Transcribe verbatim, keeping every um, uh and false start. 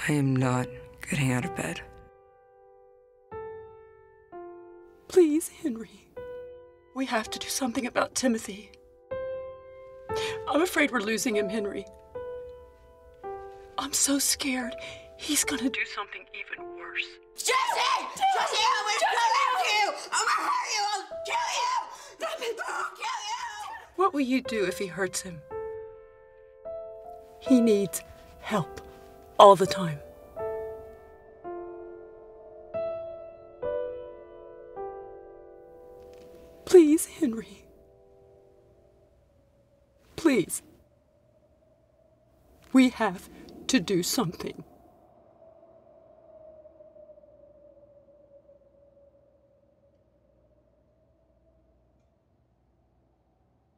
I am not getting out of bed. Please, Henry. We have to do something about Timothy. I'm afraid we're losing him, Henry. I'm so scared. He's gonna do something even worse. Jesse! Jesse, I'm gonna kill you! I'm gonna hurt you! I'll kill you! I'll kill you! What will you do if he hurts him? He needs help all the time. Please, Henry. Please. We have to do something.